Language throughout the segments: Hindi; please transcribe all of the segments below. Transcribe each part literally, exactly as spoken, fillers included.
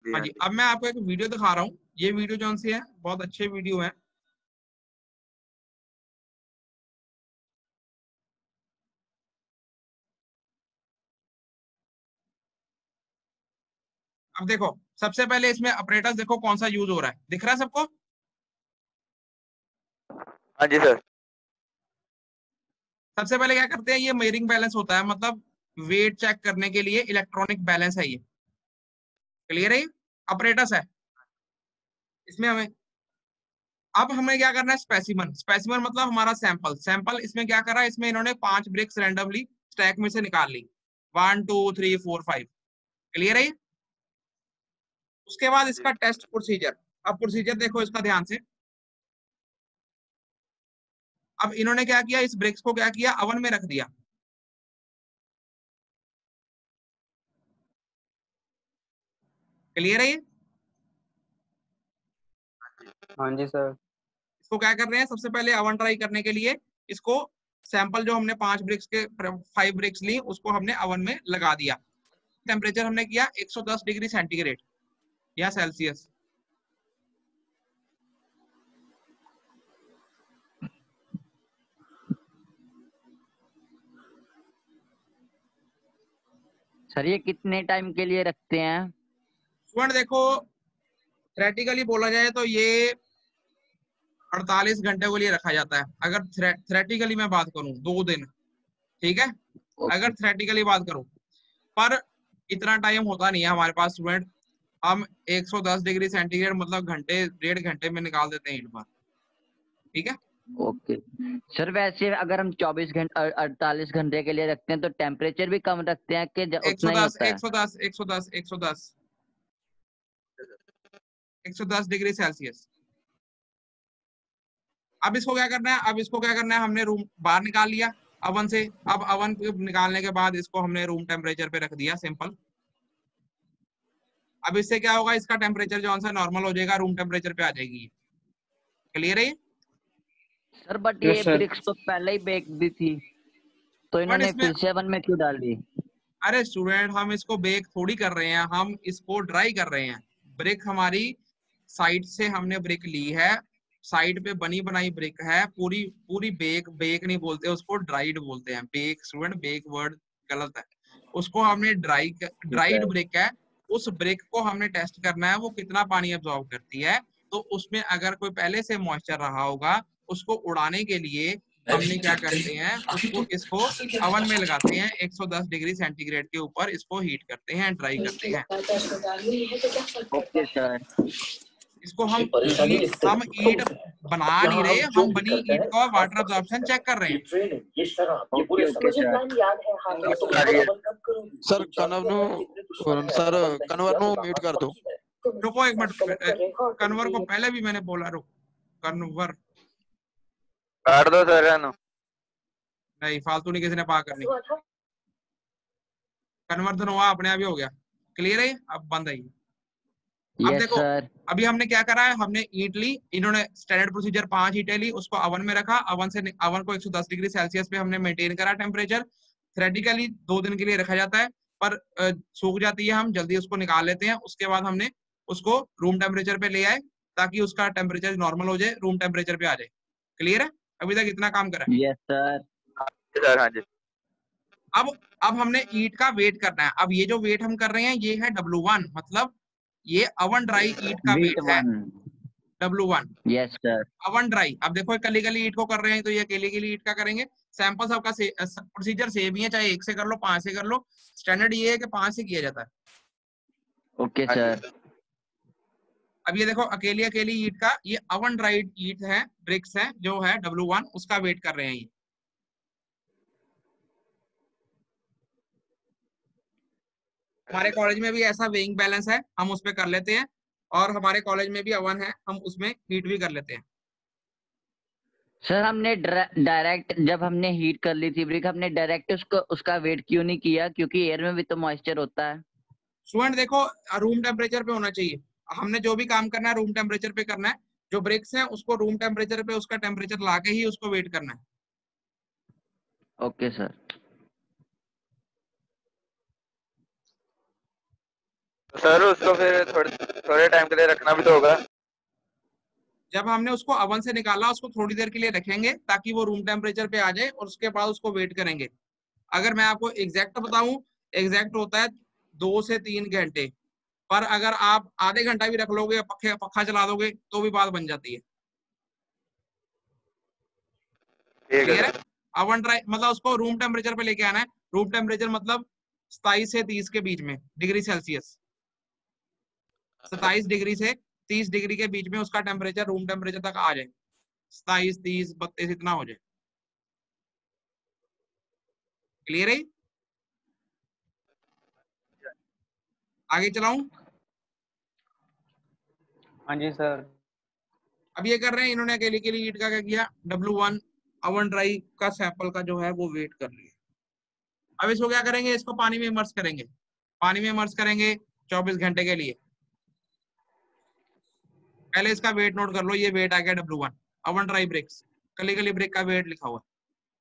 जी हाँ जी, अब मैं आपको एक वीडियो दिखा रहा हूँ। ये वीडियो जो सी है बहुत अच्छे वीडियो है। अब देखो, सबसे पहले इसमें ऑपरेटर्स देखो कौन सा यूज हो रहा है, दिख रहा है सबको? हाँ जी सर। सबसे पहले क्या करते हैं, ये मेजरिंग बैलेंस होता है, मतलब वेट चेक करने के लिए इलेक्ट्रॉनिक बैलेंस है ये। क्लियर है? ऑपरेटर्स है इसमें हमें। अब हमें क्या करना है, स्पेसिमन। स्पेसिमन मतलब हमारा सैंपल। सैंपल इसमें क्या करा है, इसमें इन्होंने पांच ब्रिक्स रैंडमली स्टैक में से निकाल ली, one two three four five. Clear है? उसके बाद इसका टेस्ट प्रोसीजर। अब प्रोसीजर देखो इसका ध्यान से। अब इन्होंने क्या किया, इस ब्रिक्स को क्या किया, अवन में रख दिया। क्लियर है? हाँ जी सर। इसको क्या कर रहे हैं, सबसे पहले अवन ट्राई करने के लिए इसको सैंपल जो हमने पांच ब्रिक्स के फाइव ब्रिक्स ली, उसको हमने अवन में लगा दिया। टेम्परेचर हमने किया एक सौ दस डिग्री सेंटीग्रेड या सेल्सियस। सर ये कितने टाइम के लिए रखते हैं? स्टूडेंट देखो, थ्रेटिकली बोला जाए तो ये अड़तालीस घंटे के लिए रखा जाता है। अगर थ्रेटिकली मैं बात करूं, दो दिन। ठीक है? अगर थ्रेटिकली बात करूं, पर इतना टाइम होता नहीं है हमारे पास स्टूडेंट। हम एक सौ दस डिग्री सेंटीग्रेड मतलब घंटे डेढ़ घंटे में निकाल देते हैं एक बार। ठीक है? ओके सर, वैसे अगर हम चौबीस घंटे अड़तालीस घंटे के लिए रखते हैं तो टेम्परेचर भी कम रखते हैं कि उतना ही होता है? एक सौ दस एक सौ दस एक सौ दस एक सौ दस डिग्री सेल्सियस। अब इसको क्या करना है, अब इसको क्या करना है, हमने रूम बाहर निकाल लिया अवन से। अब अवन निकालने के बाद इसको हमने रूम टेम्परेचर पे रख दिया, सिंपल। अब इससे क्या होगा, इसका टेम्परेचर जो सा नॉर्मल हो जाएगा, रूम टेम्परेचर पे आ जाएगी। क्लियर है? सर बट ये ब्रिक्स तो पहले ही बेक दी थी, तो इन्होंने इसमें फिर से अवन में क्यों डाल दी? अरे स्टूडेंट, हम इसको बेक थोड़ी कर रहे हैं, हम इसको ड्राई कर रहे हैं। ब्रिक हमारी साइट से हमने ब्रिक ली है, साइड पे बनी बनाई ब्रिक है पूरी पूरी। बेक बेक नहीं बोलते उसको, ड्राइड बोलते हैं। बेक स्टूडेंट, बेक वर्ड गलत है। उसको हमने ड्राई ड्राइड ब्रिक है। उस ब्रिक को हमने टेस्ट करना है वो कितना पानी एब्जॉर्ब करती है। तो उसमें अगर कोई पहले से मॉइस्चर रहा होगा, उसको उड़ाने के लिए हमने क्या करते हैं, उसको इसको अवन में लगाते हैं, एक सौ दस डिग्री सेंटीग्रेड के ऊपर इसको हीट करते हैं, ड्राई करते हैं। Okay sir. इसको हम ईट हम ईट बना नहीं रहे, हम बनी ईट का वाटर अब्जॉर्प्शन चेक कर रहे हैं। सर कनव नु सर कन्वर नु म्यूट कर दो। रुको एक मिनट, कन्वर को पहले भी मैंने बोला, रुक। कन्वर काट दो सर। नहीं, फालतू नहीं किसी ने पा करनी। कन्वर्जन हुआ अपने आप ही हो गया। क्लियर है? अब बंद है। अब यस देखो, सर। अभी हमने क्या करा है, हमने ईंट ली, इन्होंने स्टैंडर्ड प्रोसीजर पांच ईंटें ली, उसको अवन में रखा। अवन से अवन को एक सौ दस डिग्री सेल्सियस पे हमने मेंटेन करा टेम्परेचर। थ्रेटिकली दो दिन के लिए रखा जाता है, पर सूख जाती है, हम जल्दी उसको निकाल लेते हैं। उसके बाद हमने उसको रूम टेम्परेचर पे ले आए ताकि उसका टेम्परेचर नॉर्मल हो जाए, रूम टेम्परेचर पे आ जाए। क्लियर है? अभी तक इतना काम करा है। Yes sir. हाँ जी। अब अब हमने ईट का वेट करना है। अब ये जो वेट हम कर रहे हैं ये है डब्ल्यू वन, मतलब ये अवन ड्राई ईट का वेट है, W one. Yes sir. Oven dry. अब देखो कली कली ईट को कर रहे हैं तो ये अकेली अकेली ईट का करेंगे। सैंपल सबका प्रोसीजर सेम ही है, चाहे एक से कर लो पांच से कर लो। स्टैंडर्ड ये है कि पांच से किया जाता है। Okay sir. अब ये देखो अकेली अकेली ईट का, ये अवन ड्राइड ईट है, ब्रिक्स है जो है डब्ल्यू वन, उसका वेट कर रहे हैं ये। हमारे कॉलेज में भी ऐसा वेइंग बैलेंस है, हम उस पर कर लेते हैं। और हमारे कॉलेज में भी अवन है, हम उसमें हीट भी कर लेते हैं। सर हमने डायरेक्ट जब हमने हीट कर ली थी ब्रिक, हमने डायरेक्ट उसको उसका वेट क्यों नहीं किया? क्योंकि एयर में भी तो मॉइस्चर होता है। स्टूडेंट देखो, रूम टेम्परेचर पे होना चाहिए। हमने जो भी काम करना है रूम टेम्परेचर पे करना है। जो ब्रिक्स है उसको रूम टेम्परेचर पे उसका टेम्परेचर ला के ही उसको वेट करना है। Okay sir. सर उसको फिर थोड़े थोड़े टाइम के लिए रखना भी तो होगा। जब हमने उसको अवन से निकाला उसको थोड़ी देर के लिए रखेंगे ताकि वो रूम टेम्परेचर पे आ जाए और उसके बाद उसको वेट करेंगे। अगर मैं आपको एग्जैक्ट बताऊं, एग्जैक्ट होता है दो से तीन घंटे, पर अगर आप आधे घंटा भी रख लोगे, पखे पखा चला दोगे तो भी बात बन जाती है। ठीक है क्लियर है? सर। अवन ड्राई मतलब उसको रूम टेम्परेचर पे लेके आना है। रूम टेम्परेचर मतलब सताईस से तीस के बीच में डिग्री सेल्सियस, सताईस डिग्री से तीस डिग्री के बीच में उसका टेम्परेचर रूम टेम्परेचर तक आ जाए, सताईस तीस बत्तीस इतना हो जाए। क्लियर है? आगे चलाऊं? हाँ जी सर। अब ये कर रहे हैं इन्होंने अकेले के लिए ईट का क्या किया, डब्ल्यू वन अवन ड्राई का सैंपल का जो है वो वेट कर लिया। अब इसको क्या करेंगे, इसको पानी में इमर्स करेंगे। पानी में इमर्स करेंगे चौबीस घंटे के लिए। पहले इसका वेट नोट कर लो, ये वेट आ गया W one oven dry bricks, कली कली ब्रिक का वेट लिखा हुआ।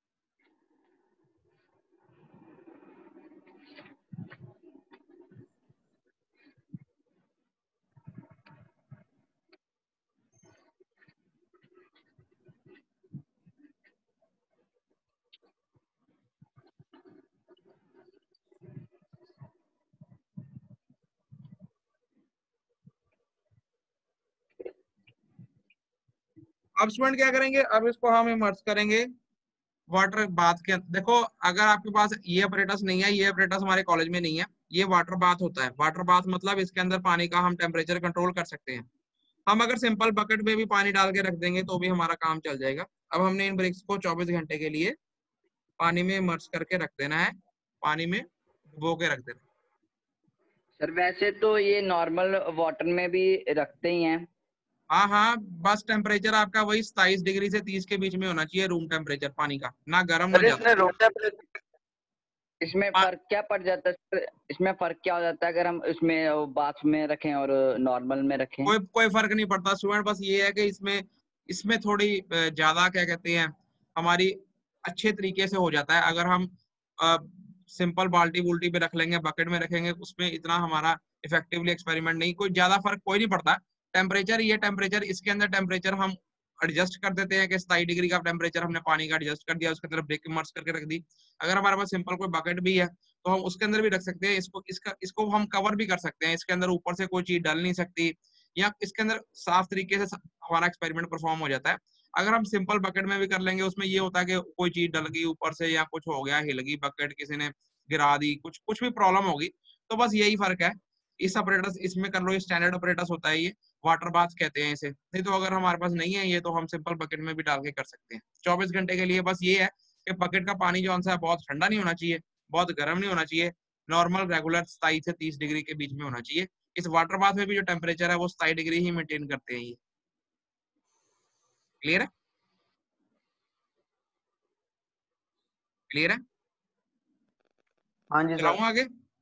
अब स्टूडेंट क्या करेंगे, अब इसको हम इमर्स करेंगे वाटर बाथ के अंदर। देखो अगर आपके पास ये अपरेटस नहीं है, ये अपरेटस हमारे कॉलेज में नहीं है, ये वाटर बाथ होता है। वाटर बाथ मतलब इसके अंदर पानी का हम टेम्परेचर कंट्रोल कर सकते हैं। हम अगर सिंपल बकेट में भी पानी डाल के रख देंगे तो भी हमारा काम चल जाएगा। अब हमने इन ब्रिक्स को चौबीस घंटे के लिए पानी में इमर्स करके रख देना है, पानी में डुबो के रख देना। सर वैसे तो ये नॉर्मल वाटर में भी रखते ही हैं। हाँ हाँ, बस टेम्परेचर आपका वही सताईस डिग्री से तीस के बीच में होना चाहिए रूम टेम्परेचर पानी का, ना गर्म ना सर ज्यादा। इसमें रूम टेम्परेचर इसमें फर्क क्या पड़ जाता है सर? इसमें फर्क क्या हो जाता है अगर हम इसमें बाथ में रखें और नॉर्मल में रखें? कोई कोई फर्क नहीं पड़ता स्टूडेंट, बस ये है कि इसमें इसमें थोड़ी अ, ज्यादा क्या कहते हैं हमारी अच्छे तरीके से हो जाता है। अगर हम सिंपल बाल्टी बुल्टी पे रख लेंगे, बकेट में रखेंगे, उसमें इतना हमारा इफेक्टिवली एक्सपेरिमेंट नहीं, कोई ज्यादा फर्क कोई नहीं पड़ता। टेम्परेचर ये टेम्परेचर इसके अंदर टेम्परेचर हम एडजस्ट कर देते हैं कि सताई डिग्री का टेम्परेचर हमने पानी का एडजस्ट कर दिया, उसके अंदर ब्रेक इमर्स करके रख दी। अगर हमारे पास सिंपल कोई बकेट भी है तो हम उसके अंदर भी रख सकते हैं इसको, इसका इसको हम कवर भी कर सकते हैं। इसके अंदर ऊपर से कोई चीज डल नहीं सकती, या इसके अंदर साफ तरीके से हमारा एक्सपेरिमेंट परफॉर्म हो जाता है। अगर हम सिंपल बकेट में भी कर लेंगे, उसमें ये होता है कि कोई चीज डल गई ऊपर से या कुछ हो गया, हिल गई बकेट, किसी ने गिरा दी, कुछ कुछ भी प्रॉब्लम होगी, तो बस यही फर्क है। इस ऑपरेटर्स इसमें कर लो, ये स्टैंडर्ड ऑपरेटर्स होता है, ये वाटर बाथ कहते हैं इसे। नहीं तो अगर हमारे पास नहीं है ये तो हम सिंपल बकेट में भी डाल के कर सकते हैं चौबीस घंटे के लिए। बस ये है कि बकेट का पानी जो है बहुत ठंडा नहीं होना चाहिए, बहुत गर्म नहीं होना चाहिए, नॉर्मल रेगुलर सताईस से तीस डिग्री के बीच में होना चाहिए। इस वाटर बाथ में भी जो टेम्परेचर है वो सताईस डिग्री ही मेंटेन करते हैं ये। क्लियर है? क्लियर है? हाँ जी सर। चलाऊं आगे?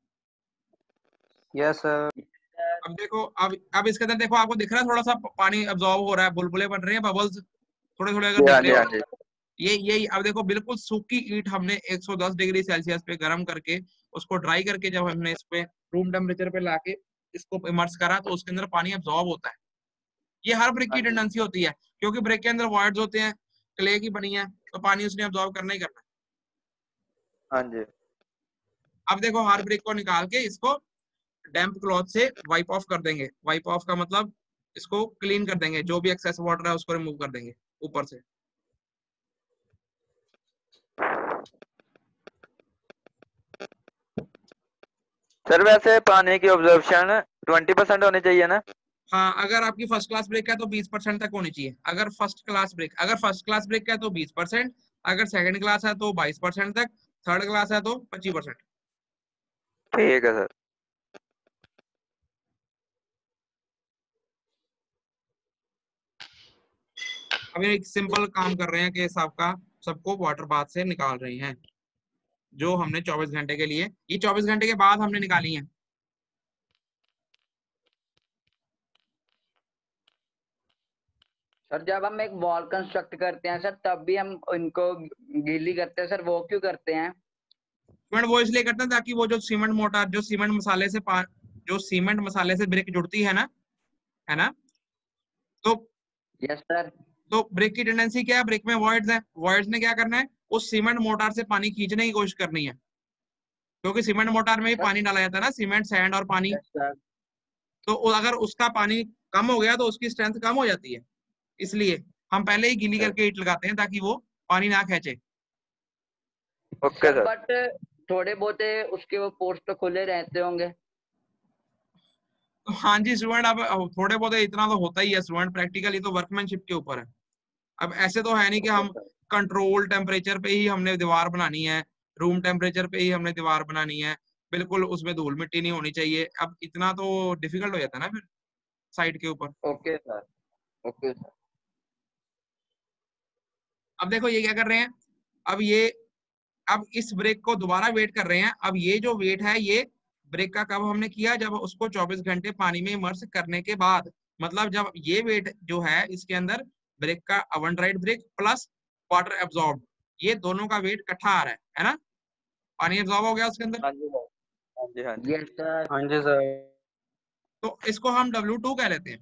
Yes sir. अब देखो, अब अब इसके अंदर देखो, आपको दिख रहा है थोड़ा सा पानी अब्जॉर्ब हो रहा है, बुलबुले बन रहे हैं, बबल्स थोड़े थोड़े अगर हाँ दिख जी रहे हाँ हो, जी। ये यही। अब देखो बिल्कुल सूखी ईंट हमने एक सौ दस डिग्री सेल्सियस पे गर्म करके उसको ड्राई करके जब हमने इस पे रूम टेम्परेचर पे लाके इसको इमर्स करा तो उसके अंदर पानी अब्जॉर्ब होता है। ये हर ब्रिक की टेंडेंसी होती है, क्योंकि ब्रिक के अंदर वॉइड्स होते हैं, क्ले की बनी है, तो पानी उसने अब्जॉर्ब करना ही करना है। हाँ जी। अब देखो हर ब्रिक को निकाल के इसको डैम्प क्लॉथ से वाइप ऑफ कर देंगे। वाइप ऑफ का मतलब इसको क्लीन कर देंगे, जो भी एक्सेस वाटर है उसको रिमूव कर देंगे ऊपर से। सर वैसे पानी की ऑब्जर्प्शन ट्वेंटी परसेंट होनी चाहिए ना? हाँ, अगर आपकी फर्स्ट क्लास ब्रेक है तो बीस परसेंट तक होनी चाहिए। अगर फर्स्ट क्लास ब्रेक अगर फर्स्ट क्लास ब्रेक है तो बीस परसेंट, अगर सेकंड क्लास है तो बाईस परसेंट तक, थर्ड क्लास है तो पच्चीस परसेंट। ठीक है सर। अभी एक सिंपल काम कर रहे हैं कि सबका सबको वाटर बाथ से निकाल रहे हैं, जो हमने चौबीस घंटे के लिए, ये चौबीस घंटे के बाद हमने निकाली है। सर जब हम एक वॉल कंस्ट्रक्ट करते हैं सर तब भी हम इनको गीली करते हैं सर, वो क्यों करते हैं? वो इसलिए करते हैं ताकि वो जो सीमेंट मोटार जो सीमेंट मसाले से जो सीमेंट मसाले से ब्रिक जुड़ती है ना, है ना, तो यस सर। तो ब्रिक की टेंडेंसी क्या है, ब्रिक में वॉइड्स है, वॉइड्स ने क्या करना है, उस सीमेंट मोटार से पानी खींचने की कोशिश करनी है, क्योंकि सीमेंट मोटार में भी पानी डाला जाता है ना, सीमेंट सैंड और पानी। Yes sir. तो अगर उसका पानी कम हो गया तो उसकी स्ट्रेंथ कम हो जाती है, इसलिए हम पहले ही गीली करके ईंट लगाते हैं ताकि वो पानी ना खींचे। Okay sir. बट थोड़े बहुत उसके वो पोर्स तो खुले रहते होंगे। हाँ जी स्टूडेंट, अब थोड़े बहुत इतना तो होता ही है स्टूडेंट, प्रैक्टिकली तो वर्कमैनशिप के ऊपर है। अब ऐसे तो है नहीं कि हम कंट्रोल टेम्परेचर पे ही हमने दीवार बनानी है, रूम टेम्परेचर पे ही हमने दीवार बनानी है, बिल्कुल उसमें धूल मिट्टी नहीं होनी चाहिए। अब इतना तो डिफिकल्ट हो जाता है ना फिर साइट के ऊपर। Okay sir, okay sir. अब देखो ये क्या कर रहे हैं, अब ये अब इस ब्रेक को दोबारा वेट कर रहे हैं। अब ये जो वेट है ये ब्रेक का कब हमने किया, जब उसको चौबीस घंटे पानी में इमर्स करने के बाद, मतलब जब ये वेट जो है इसके अंदर ब्रेक का oven dried brick plus water absorb, ये दोनों का वेट इकट्ठा आ रहा है है ना, पानी एब्जॉर्ब हो गया उसके अंदर। हाँ जी सर। हाँ जी हाँ जी। Yes sir. हाँ जी सर। तो इसको हम डब्ल्यू टू कह लेते हैं।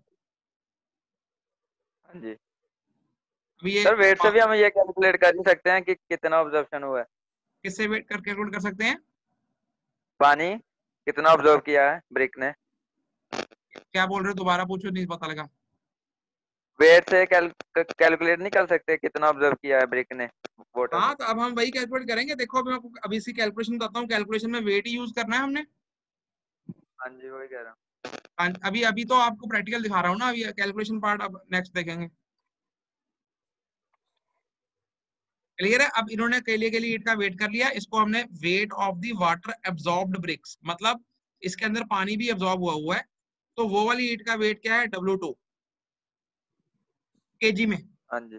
हाँ जी अभी ये सर, वेट से भी हम ये कैलकुलेट कर ही सकते हैं कि कितना ऑब्जर्वेशन हुआ है। किससे वेट कर कैलकुलेट कर सकते हैं, पानी कितना ऑब्जर्व किया है ब्रिक ने। क्या बोल रहे हो, दोबारा पूछो, नहीं पता लगा। वेट से कैल, कैलकुलेट नहीं कर सकते कितना ऑब्जर्व किया है ब्रिक ने वाटर हाँ में। तो अब हम वही कैलकुलेट करेंगे। देखो अभी मैं आपको अभी इसी कैलकुलेशन बताता हूँ, कैलकुलेशन में वेट ही यूज करना है हमने। हाँ जी वही कह रहा हूँ। अन- अभी अभी तो आपको प्रैक्टिकल दिखा रहा हूँ ना, अभी कैलकुलेशन पार्ट अब नेक्स्ट देखेंगे। क्लियर है। अब इन्होंने केले के लिए ईंट का वेट कर लिया, इसको हमने weight of the water absorbed bricks, मतलब इसके अंदर पानी भी एब्जॉर्ब हुआ हुआ है, तो वो वाली ईंट का वेट क्या है, डब्ल्यू टू केजी में। हाँ जी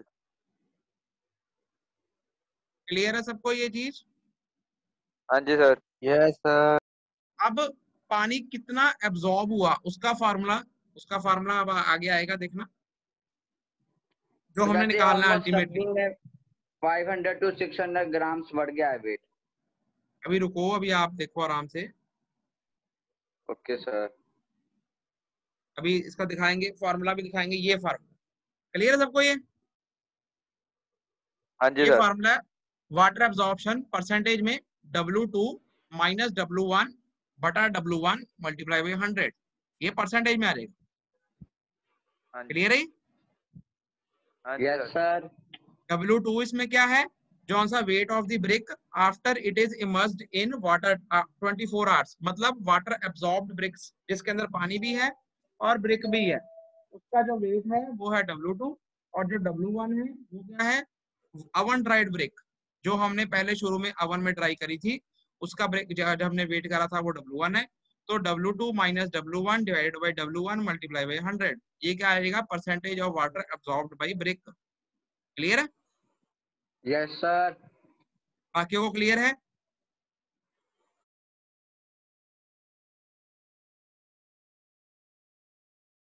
क्लियर है सबको ये चीज। हाँ जी सर। Yes sir. अब पानी कितना एब्जॉर्ब हुआ उसका फार्मूला, उसका फार्मूला अब आगे आएगा देखना, जो हमने निकालना है ultimately. Five hundred to six hundred grams बढ़ गया है वेट। अभी रुको, अभी आप देखो आराम से, ओके सर। अभी इसका दिखाएंगे फार्मूला भी दिखाएंगे, ये फार्मूला क्लियर है सबको। ये हाँ जी ये सर। फार्मूला है वाटर एब्जॉर्प्शन परसेंटेज में W two minus W one बटा W one multiply by hundred, ये परसेंटेज में आ जाएगा। हाँ जी क्लियर है। हाँ जी yes sir. Sir. W two इसमें क्या है, जौन सा weight of the brick after it is immersed in water twenty four hours, मतलब वाटर एब्जॉर्ब्ड ब्रिक्स जिसके अंदर पानी भी है और ब्रिक भी है, उसका जो वेट है वो है डब्ल्यू टू। और जो डब्ल्यू वन है वो क्या है, ओवन ड्राइड ब्रिक, जो हमने पहले शुरू में ओवन में ड्राई करी थी, उसका ब्रिक जब हमने वेट करा था वो डब्ल्यू वन है। तो W two minus W one divided by W one multiply by hundred, ये क्या आएगा, percentage of water absorbed by brick. Clear है। Yes sir. बाकियों को क्लियर है।